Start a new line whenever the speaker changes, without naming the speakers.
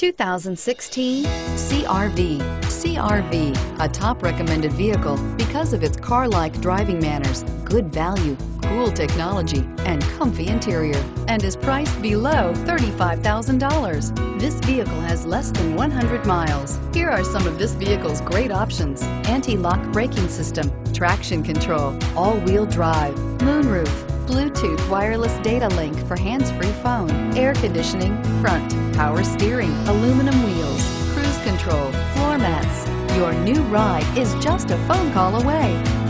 2016 CR-V. CR-V, a top recommended vehicle because of its car-like driving manners, good value, cool technology, and comfy interior, and is priced below $35,000. This vehicle has less than 100 miles. Here are some of this vehicle's great options: anti-lock braking system, traction control, all-wheel drive, moonroof, Bluetooth wireless data link for hands-free phone, air conditioning, front, power steering, aluminum wheels, cruise control, floor mats. Your new ride is just a phone call away.